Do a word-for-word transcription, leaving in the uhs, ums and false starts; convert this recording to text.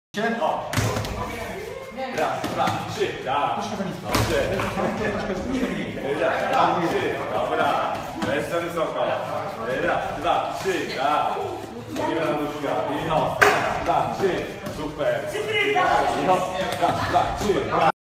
O! Raz, dwa, trzy, raz. Troszkę za nisko. Raz, dwa, trzy, dobra. Jeszcze wysoko. Raz, dwa, trzy, raz. Nie ma na nóżka. I no. Raz, dwa, trzy. Super. I no. Raz, dwa, trzy.